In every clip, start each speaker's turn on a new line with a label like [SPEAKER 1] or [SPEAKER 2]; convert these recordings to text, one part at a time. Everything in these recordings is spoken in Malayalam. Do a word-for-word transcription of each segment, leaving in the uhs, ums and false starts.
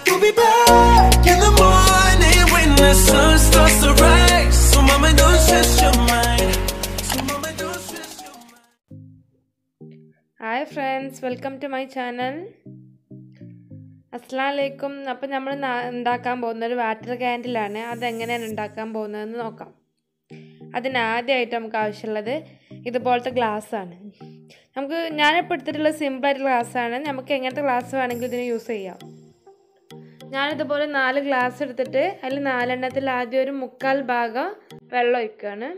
[SPEAKER 1] We'll be back in the morning when the sun starts to rise. So mama, don't stress your mind. So mama, don't stress your mind.
[SPEAKER 2] Hi friends, welcome to my channel. അസ്സലാമു അലൈക്കും. അപ്പോൾ നമ്മൾ ഉണ്ടാക്കാൻ പോകുന്ന ഒരു വാട്ടർ ക്യാൻഡിലാണ്. അതെങ്ങനെയാണ് ഉണ്ടാക്കാൻ പോകുന്നതെന്ന് നോക്കാം. അതിനാദ്യമായിട്ട് നമുക്ക് ആവശ്യമുള്ളത് ഇതുപോലത്തെ ഗ്ലാസ്സാണ്. നമുക്ക് ഞാനിപ്പോൾ എടുത്തിട്ടുള്ള സിമ്പിളായിട്ടുള്ള ഗ്ലാസ്സാണ്. നമുക്ക് എങ്ങനത്തെ ഗ്ലാസ് വേണമെങ്കിലും ഇതിന് യൂസ് ചെയ്യാം. ഞാനിതുപോലെ നാല് ഗ്ലാസ് എടുത്തിട്ട് അതിൽ നാലെണ്ണത്തിൽ ആദ്യം ഒരു മുക്കാൽ ഭാഗം വെള്ളം ഒഴിക്കുകയാണ്.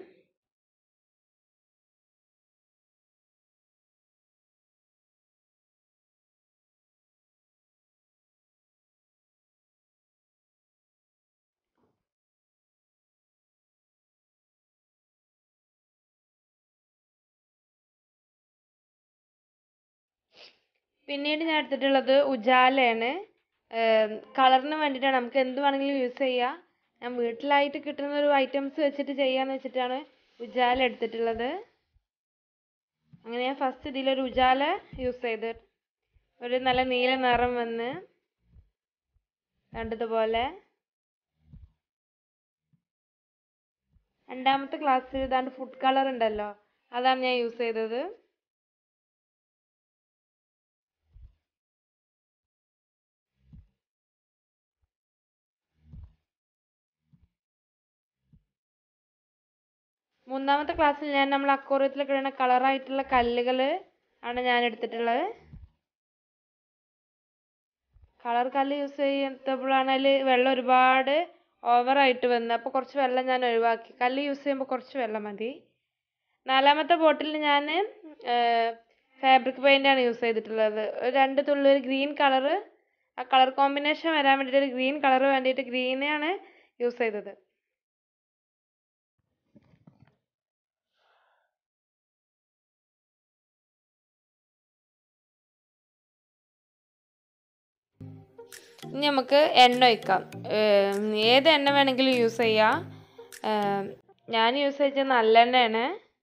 [SPEAKER 2] പിന്നീട് ഞാൻ എടുത്തിട്ടുള്ളത് ഉജാലയാണ്. കളറിന് വേണ്ടിയിട്ടാണ്. നമുക്ക് എന്ത് വേണമെങ്കിലും യൂസ് ചെയ്യാം. ഞാൻ വീട്ടിലായിട്ട് കിട്ടുന്ന ഒരു ഐറ്റംസ് വെച്ചിട്ട് ചെയ്യാന്ന് വെച്ചിട്ടാണ് ഉജാല എടുത്തിട്ടുള്ളത്. അങ്ങനെ ഞാൻ ഫസ്റ്റ് ഇതിലൊരു ഉജാല യൂസ് ചെയ്ത് ഒരു നല്ല നീല നിറം വന്ന് കണ്ടതുപോലെ. രണ്ടാമത്തെ ഗ്ലാസ് ഇതാണ്ട് ഫുഡ് കളർ ഉണ്ടല്ലോ, അതാണ് ഞാൻ യൂസ് ചെയ്തത്. മൂന്നാമത്തെ ക്ലാസ്സിൽ ഞാൻ നമ്മൾ അക്വേറിയത്തിലൊക്കെ ഇടുന്ന കളറായിട്ടുള്ള കല്ലുകൾ ആണ് ഞാൻ എടുത്തിട്ടുള്ളത്. കളർ കല്ല് യൂസ് ചെയ്യുമ്പോഴാണ് അതിൽ വെള്ളം ഒരുപാട് ഓവറായിട്ട് വന്നത്. അപ്പോൾ കുറച്ച് വെള്ളം ഞാൻ ഒഴിവാക്കി. കല്ല് യൂസ് ചെയ്യുമ്പോൾ കുറച്ച് വെള്ളം മതി. നാലാമത്തെ ബോട്ടിലിൽ ഞാൻ ഫാബ്രിക് പെയിൻ്റാണ് യൂസ് ചെയ്തിട്ടുള്ളത്. ഒരു രണ്ട് തുള്ളി ഒരു ഗ്രീൻ കളറ്, ആ കളർ കോമ്പിനേഷൻ വരാൻ വേണ്ടിയിട്ട് ഒരു ഗ്രീൻ കളർ വേണ്ടിയിട്ട് ഗ്രീനാണ് യൂസ് ചെയ്തത്. ഇനി നമുക്ക് എണ്ണ ഒഴിക്കാം. ഏത് എണ്ണ വേണമെങ്കിലും യൂസ് ചെയ്യാം. ഞാൻ യൂസ് ചെയ്തത് നല്ലെണ്ണയാണ്.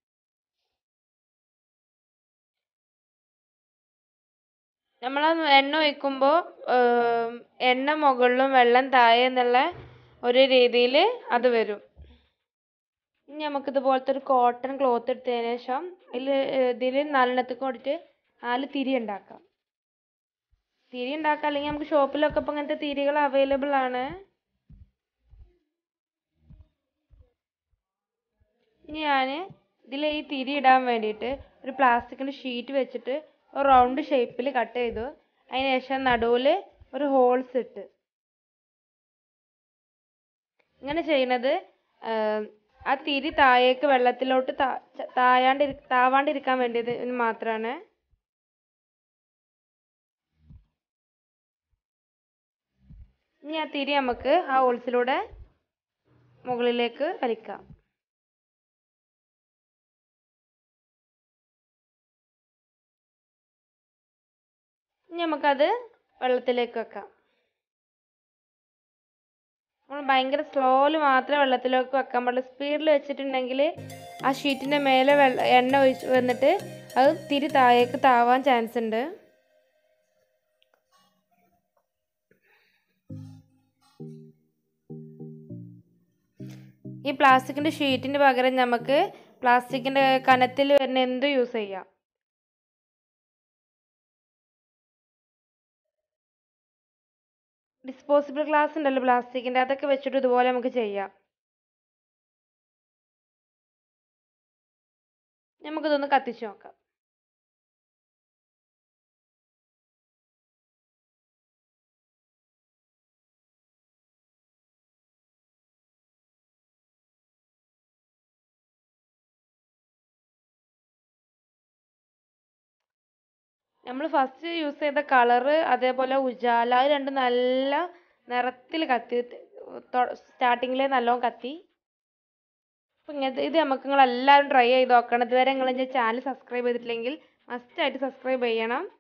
[SPEAKER 2] നമ്മൾ എണ്ണ ഒഴിക്കുമ്പോൾ എണ്ണ മുകളിലും വെള്ളം താഴെ എന്നുള്ള ഒരു രീതിയിൽ അത് വരും. ഇനി നമുക്ക് ഇതുപോലത്തെ ഒരു കോട്ടൺ ക്ലോത്ത് എടുത്തതിന് ശേഷം അതിൽ ഇതിൽ നാലെണ്ണത്തിൽ കൂടിയിട്ട് നാല് തിരി ഉണ്ടാക്കാം. തിരി ഉണ്ടാക്കാം, അല്ലെങ്കിൽ നമുക്ക് ഷോപ്പിലൊക്കെ ഇപ്പം അങ്ങനത്തെ തിരികൾ അവൈലബിൾ ആണ്. ഇനി ഞാൻ ഇതിൽ ഈ തിരി ഇടാൻ വേണ്ടിയിട്ട് ഒരു പ്ലാസ്റ്റിക്കിൻ്റെ ഷീറ്റ് വെച്ചിട്ട് ഒരു റൗണ്ട് ഷേപ്പിൽ കട്ട് ചെയ്തു. അതിന് ശേഷം നടുവിൽ ഒരു ഹോൾസ് ഇട്ട്. ഇങ്ങനെ ചെയ്യുന്നത് ആ തിരി താഴേക്ക് വെള്ളത്തിലോട്ട് താഴാണ്ടിരി താവാണ്ടിരിക്കാൻ വേണ്ടിയത് മാത്രമാണ്. ഇനി ആ തിരി നമുക്ക് ആ ഹോൾസിലൂടെ മുകളിലേക്ക് വലിക്കാം. ഇനി നമുക്കത് വെള്ളത്തിലേക്ക് വെക്കാം. നമ്മൾ ഭയങ്കര സ്ലോയിൽ മാത്രമേ വെള്ളത്തിലേക്ക് വെക്കാൻ പാടുള്ളൂ. സ്പീഡിൽ വെച്ചിട്ടുണ്ടെങ്കിൽ ആ ഷീറ്റിൻ്റെ മേലെ വെള്ള എണ്ണ ഒഴിച്ച് വന്നിട്ട് അത് തിരി താഴേക്ക് താവാൻ ചാൻസ് ഉണ്ട്. ഈ പ്ലാസ്റ്റിക്കിൻ്റെ ഷീറ്റിന് പകരം നമുക്ക് പ്ലാസ്റ്റിക്കിൻ്റെ കനത്തിൽ വരുന്ന എന്തും യൂസ് ചെയ്യാം. ഡിസ്പോസിബിൾ ഗ്ലാസ് ഉണ്ടല്ലോ പ്ലാസ്റ്റിക്കിൻ്റെ, അതൊക്കെ വെച്ചിട്ട് ഇതുപോലെ നമുക്ക് ചെയ്യാം. നമുക്കിതൊന്ന് കത്തിച്ച് നോക്കാം. നമ്മൾ ഫസ്റ്റ് യൂസ് ചെയ്ത കളറ് അതേപോലെ ഉജാല അത് രണ്ടും നല്ല നിറത്തിൽ കത്തി. സ്റ്റാർട്ടിങ്ങിൽ നല്ലോണം കത്തി. അപ്പോൾ ഇങ്ങനത്തെ ഇത് നമുക്ക് നിങ്ങൾ എല്ലാവരും ട്രൈ ചെയ്ത് നോക്കണം. ഇതുവരെ നിങ്ങൾ എൻ്റെ ചാനൽ സബ്സ്ക്രൈബ് ചെയ്തിട്ടില്ലെങ്കിൽ മസ്റ്റായിട്ട് സബ്സ്ക്രൈബ് ചെയ്യണം.